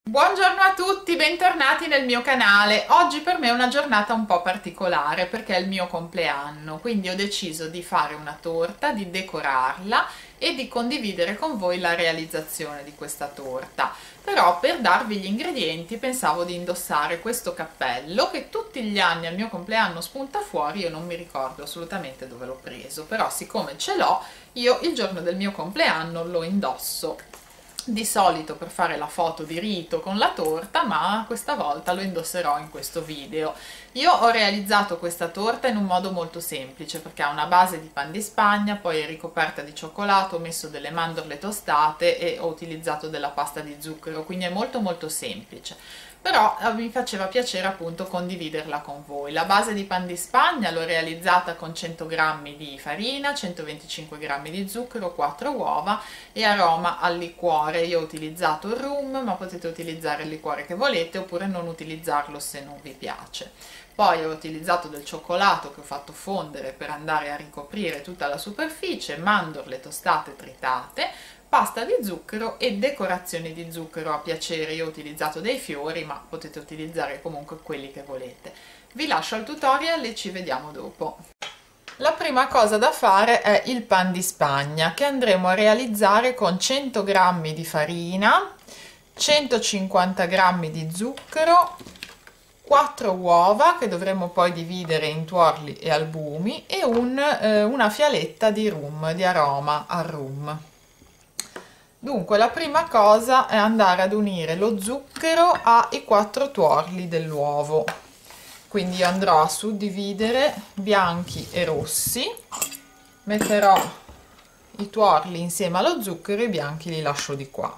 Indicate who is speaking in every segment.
Speaker 1: Buongiorno a tutti, bentornati nel mio canale. Oggi per me è una giornata un po' particolare perché è il mio compleanno, quindi ho deciso di fare una torta, di decorarla e di condividere con voi la realizzazione di questa torta. Però per darvi gli ingredienti pensavo di indossare questo cappello che tutti gli anni al mio compleanno spunta fuori. Io non mi ricordo assolutamente dove l'ho preso, però siccome ce l'ho, io il giorno del mio compleanno lo indosso. Di solito per fare la foto di rito con la torta, ma questa volta lo indosserò in questo video. Io ho realizzato questa torta in un modo molto semplice perché ha una base di pan di Spagna, poi è ricoperta di cioccolato, ho messo delle mandorle tostate e ho utilizzato della pasta di zucchero, quindi è molto semplice. Però mi faceva piacere appunto condividerla con voi. La base di pan di Spagna l'ho realizzata con 100 g di farina, 125 g di zucchero, 4 uova e aroma al liquore. Io ho utilizzato il rum, ma potete utilizzare il liquore che volete oppure non utilizzarlo se non vi piace. Poi ho utilizzato del cioccolato che ho fatto fondere per andare a ricoprire tutta la superficie, mandorle tostate tritate, pasta di zucchero e decorazioni di zucchero a piacere. Io ho utilizzato dei fiori, ma potete utilizzare comunque quelli che volete. Vi lascio al tutorial e ci vediamo dopo. La prima cosa da fare è il pan di Spagna che andremo a realizzare con 100 g di farina, 150 g di zucchero, 4 uova che dovremo poi dividere in tuorli e albumi e una fialetta di rum, di aroma al rum. Dunque la prima cosa è andare ad unire lo zucchero ai 4 tuorli dell'uovo, quindi io andrò a suddividere bianchi e rossi, metterò i tuorli insieme allo zucchero e i bianchi li lascio di qua.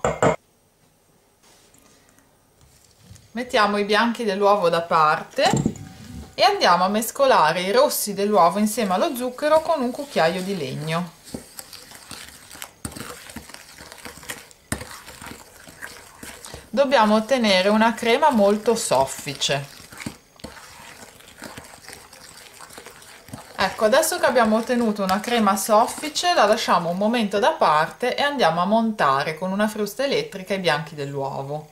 Speaker 1: Mettiamo i bianchi dell'uovo da parte e andiamo a mescolare i rossi dell'uovo insieme allo zucchero con un cucchiaio di legno. Dobbiamo ottenere una crema molto soffice. Ecco, adesso che abbiamo ottenuto una crema soffice, la lasciamo un momento da parte e andiamo a montare con una frusta elettrica i bianchi dell'uovo.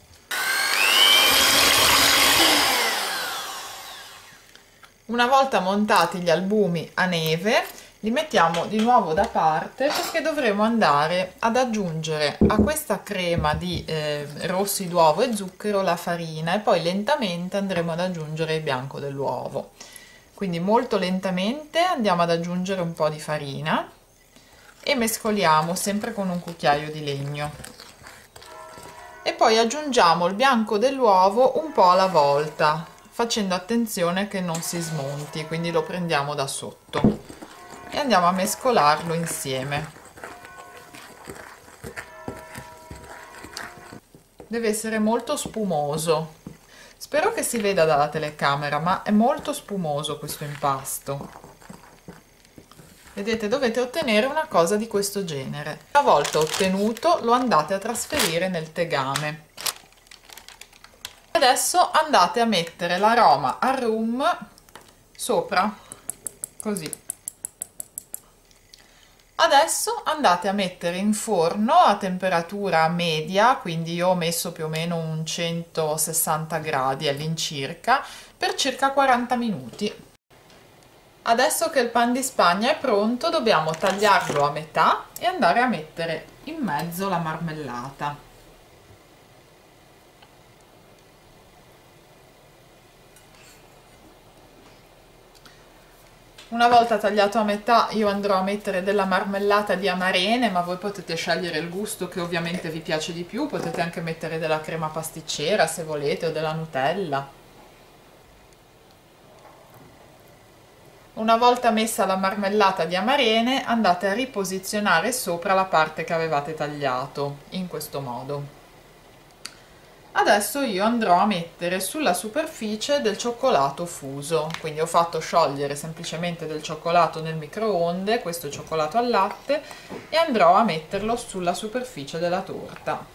Speaker 1: Una volta montati gli albumi a neve, li mettiamo di nuovo da parte perché dovremo andare ad aggiungere a questa crema di rossi d'uovo e zucchero la farina e poi lentamente andremo ad aggiungere il bianco dell'uovo. Quindi molto lentamente andiamo ad aggiungere un po' di farina e mescoliamo sempre con un cucchiaio di legno. E poi aggiungiamo il bianco dell'uovo un po' alla volta, facendo attenzione che non si smonti, quindi lo prendiamo da sotto e andiamo a mescolarlo insieme. Deve essere molto spumoso. Spero che si veda dalla telecamera, ma è molto spumoso questo impasto. Vedete, dovete ottenere una cosa di questo genere. Una volta ottenuto, lo andate a trasferire nel tegame. Adesso andate a mettere l'aroma al rum sopra, così. Adesso andate a mettere in forno a temperatura media, quindi io ho messo più o meno un 160 gradi all'incirca, per circa 40 minuti. Adesso che il pan di Spagna è pronto, dobbiamo tagliarlo a metà e andare a mettere in mezzo la marmellata. Una volta tagliato a metà io andrò a mettere della marmellata di amarene, ma voi potete scegliere il gusto che ovviamente vi piace di più, potete anche mettere della crema pasticcera se volete o della Nutella. Una volta messa la marmellata di amarene andate a riposizionare sopra la parte che avevate tagliato, in questo modo. Adesso io andrò a mettere sulla superficie del cioccolato fuso, quindi ho fatto sciogliere semplicemente del cioccolato nel microonde, questo cioccolato al latte, e andrò a metterlo sulla superficie della torta.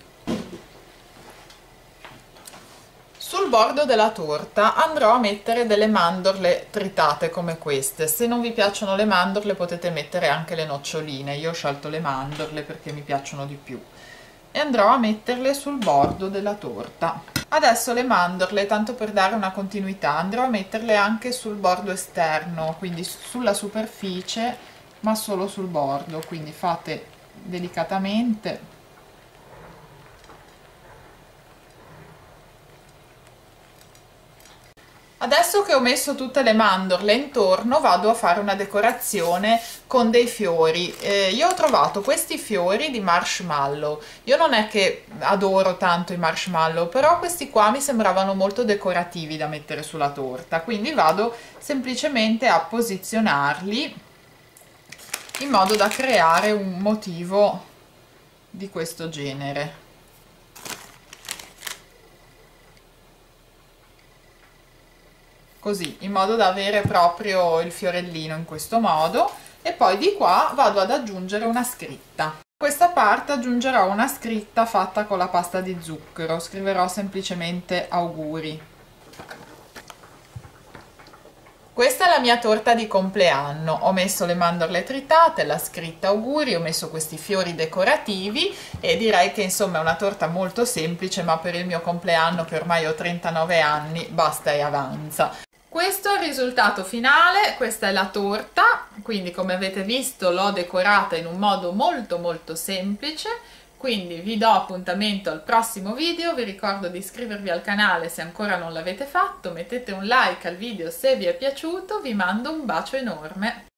Speaker 1: Sul bordo della torta andrò a mettere delle mandorle tritate come queste. Se non vi piacciono le mandorle potete mettere anche le noccioline, io ho scelto le mandorle perché mi piacciono di più. e andrò a metterle sul bordo della torta. Adesso le mandorle, tanto per dare una continuità, andrò a metterle anche sul bordo esterno, quindi sulla superficie, ma solo sul bordo, quindi fate delicatamente. Adesso che ho messo tutte le mandorle intorno vado a fare una decorazione con dei fiori. Io ho trovato questi fiori di marshmallow. Io non è che adoro tanto i marshmallow, però questi qua mi sembravano molto decorativi da mettere sulla torta, quindi vado semplicemente a posizionarli in modo da creare un motivo di questo genere. Così, in modo da avere proprio il fiorellino in questo modo, e poi di qua vado ad aggiungere una scritta. A questa parte aggiungerò una scritta fatta con la pasta di zucchero, scriverò semplicemente auguri. Questa è la mia torta di compleanno, ho messo le mandorle tritate, la scritta auguri, ho messo questi fiori decorativi e direi che insomma è una torta molto semplice, ma per il mio compleanno, che ormai ho 39 anni, basta e avanza. Questo è il risultato finale, questa è la torta, quindi come avete visto l'ho decorata in un modo molto semplice, quindi vi do appuntamento al prossimo video, vi ricordo di iscrivervi al canale se ancora non l'avete fatto, mettete un like al video se vi è piaciuto, vi mando un bacio enorme.